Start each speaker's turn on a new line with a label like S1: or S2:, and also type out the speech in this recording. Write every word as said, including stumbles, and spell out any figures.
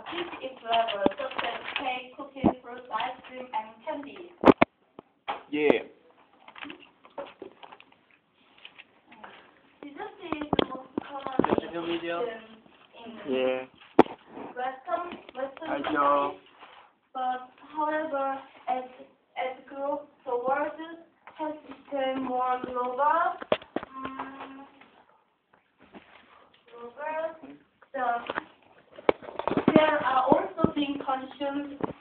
S1: This is flavors such as cake, cookies, fruits, ice cream, and candy.
S2: Yeah.
S1: Dessert is the most common
S2: Just a video.
S1: in
S2: Yeah.
S1: Western Western
S2: Hi,
S1: countries,
S2: Joe.
S1: but however, as as growth the world has become more global, um, global, the, there are also being consumed